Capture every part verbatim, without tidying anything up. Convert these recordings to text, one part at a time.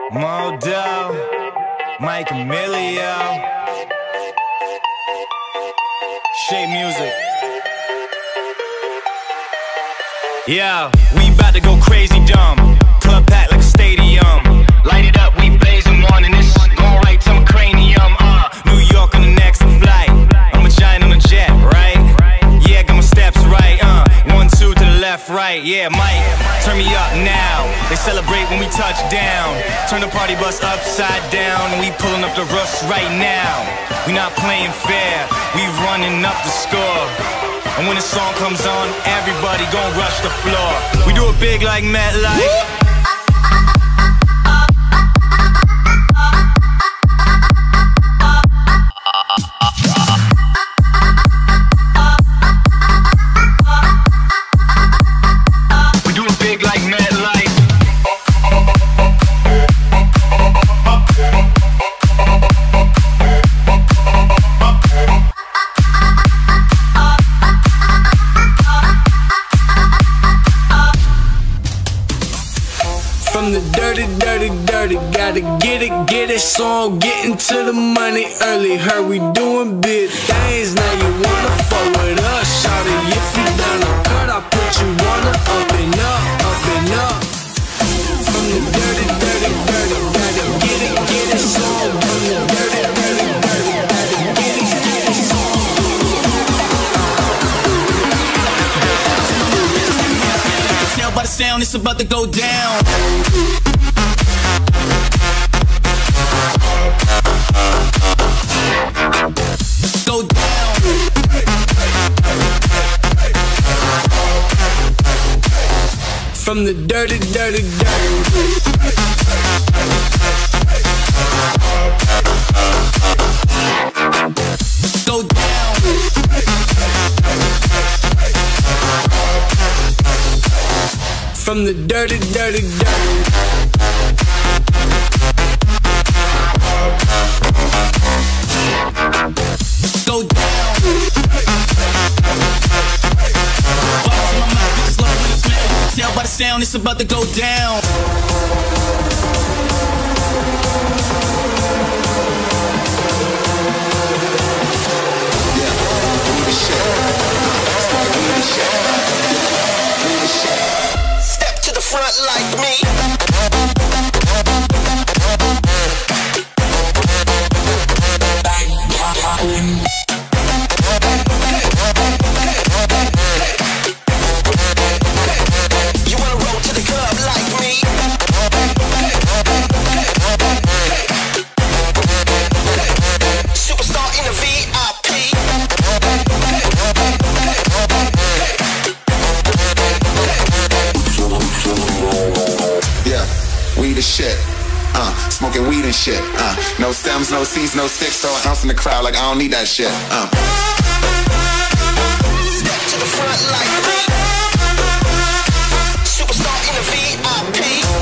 Modo, Mike Emilio, Shape Music. Yeah, we about to go crazy dumb. Club packed like a stadium. Light it up, we blazing one, and this going right to my cranium. Uh, New York on the next flight. I'm a giant on a jet, right? Yeah, got my steps right. Uh, one, two to the left, right. Yeah, Mike, turn me up now. They celebrate when we touch down. Turn the party bus upside down, and we pulling up the roofs right now. We not playing fair, we running up the score. And when the song comes on, everybody gon' rush the floor. We do it big like MetLife. We do it big like MetLife. From the dirty, dirty, dirty, gotta get it, get it, so I'm getting to the money early. Heard we doing big things, now you wanna fuck with us, shawty. If you down the cut, I put you on the up and up, up and up. From the dirty, dirty, dirty, gotta get it, get it, so I'm from the dirty, dirty, dirty, gotta get it, get it, so I'm. Tell by the sound, it's about to go down. Go down. From the dirty, dirty, dirty. Go down. From the dirty, dirty, dirty. Go down. Bars in my mouth, bitches love when it smell. You can tell by the sound, it's about to go down. Step to the front like me. You wanna roll to the club like me? Superstar in the V I P. Yeah, we the shit. Uh, smoking weed and shit. Uh, no stems, no seeds, no sticks. Throw an ounce in the crowd like I don't need that shit. Uh. Step to the front like me. Superstar in the V I P.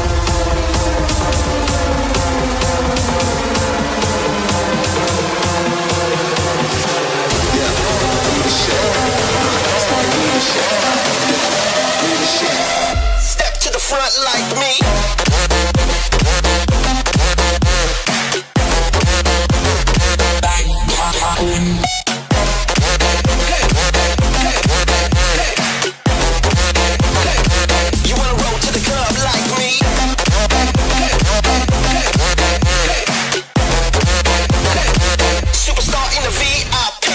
Yeah, we the shit. Uh, smoking weed and shit. We the shit. Step to the front like me. You wanna roll to the club like me? Superstar in the V I P.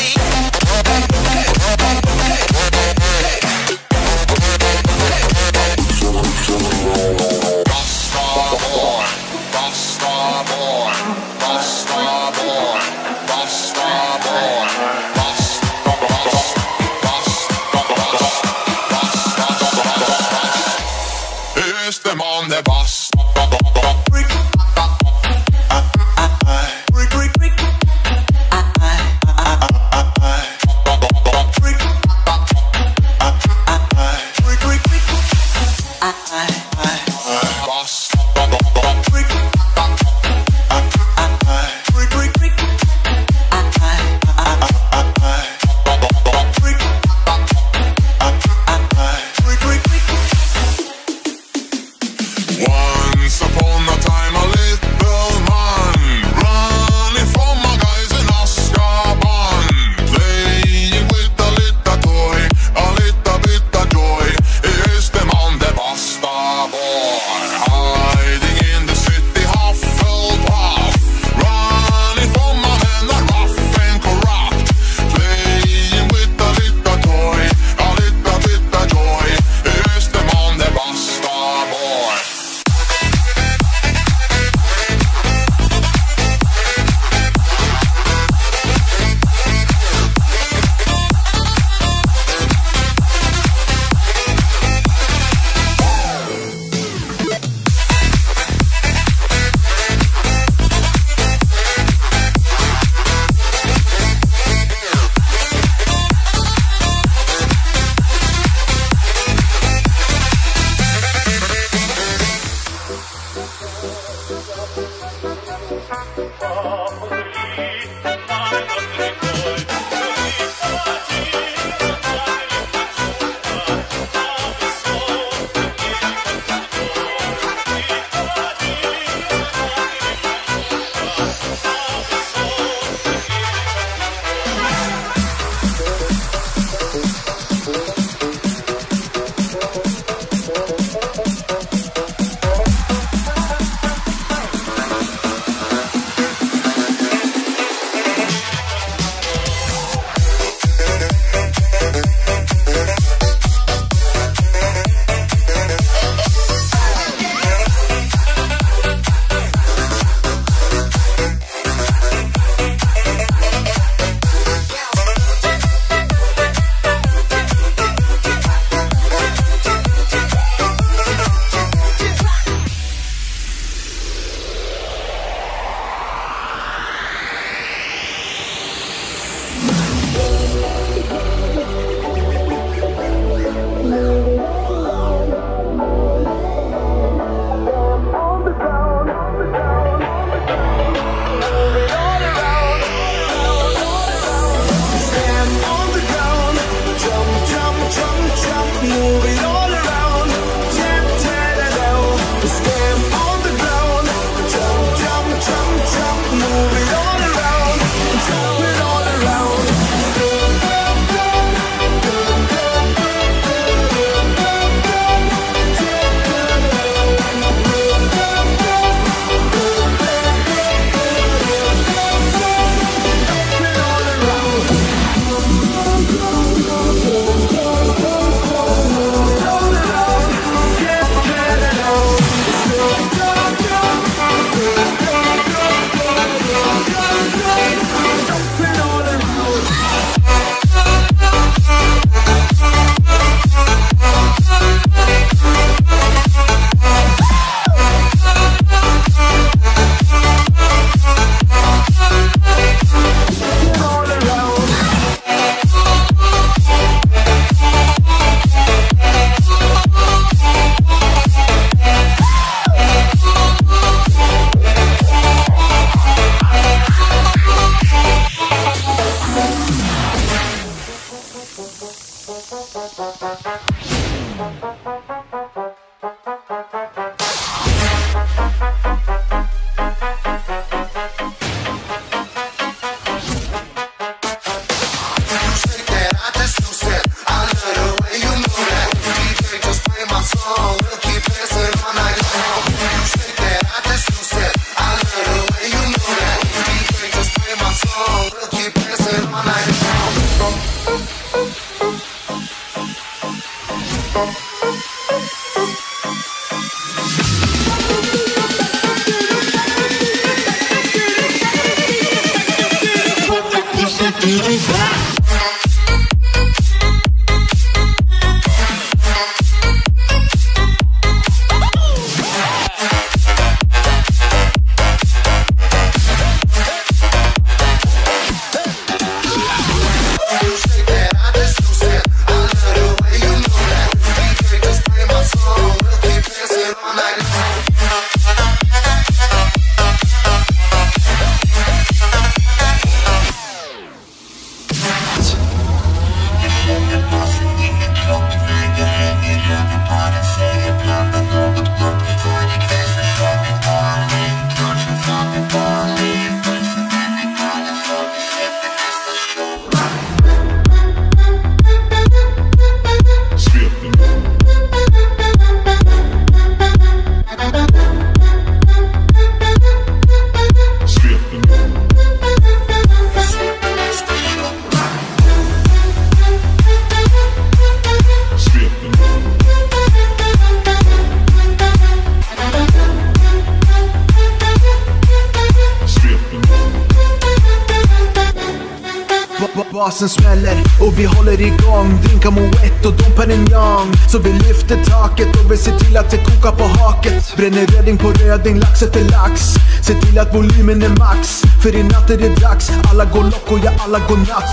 Basen smäller och vi håller igång. Drinkar Moët och Dom Perignon. Så vi lyfter taket och vi ser till att det kokar på haket. Bränner röding på röding, lax efter lax. Se till att volymen är max. För i natt är det dags. Alla går lock och ja, alla går natt.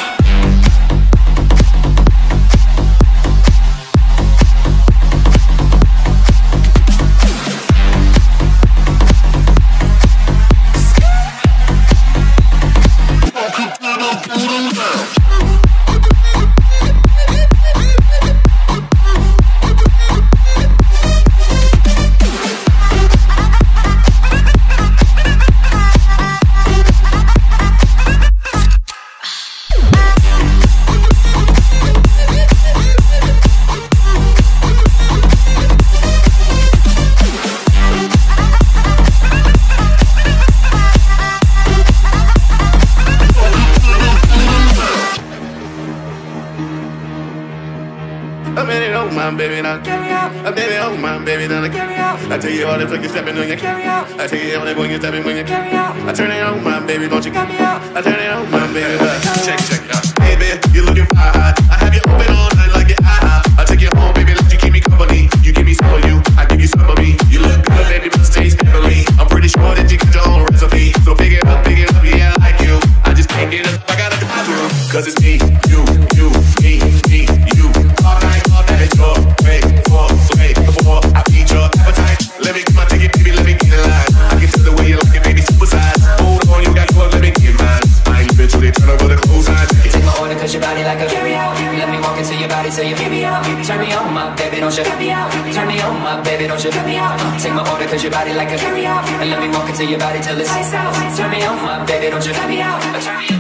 A minute, oh my baby, now carry out. A baby, oh my baby, now carry out. I tell you all the fuck you stepping when you carry out. I tell you all the when you stepping when you carry out. I turn it on, my baby, don't you cut me out. I turn it on, my baby. Check, check out. Baby, you looking fly hot. I have you open all night like your eye. I take you home, baby, let you keep me company. You give me some of you, I give you some of me. You look good, baby, but taste heavily. I'm pretty sure that you got your own recipe. So pick it up, pick it up, yeah, I like you. I just can't get it, I gotta drive through. Cause it's me, you, you, me, me, you. All night, all night, your way, for, way, before I feed your appetite. Let me get my ticket, baby, let me get in line. I can tell the way you like it, baby, super size. Hold on, you got yours, let me get mine. I ain't eventually turn over the clothes I take. Take my order, cause your body like a carry out. Let me walk into your body till you give me out. Turn me on, my baby, don't you cut me out. Turn me on, my baby, don't you cut me out. Take my order, cause your body like a carry out. And let me walk into your body till it's ice out. Turn me on, my baby, don't you cut me out. Turn me on.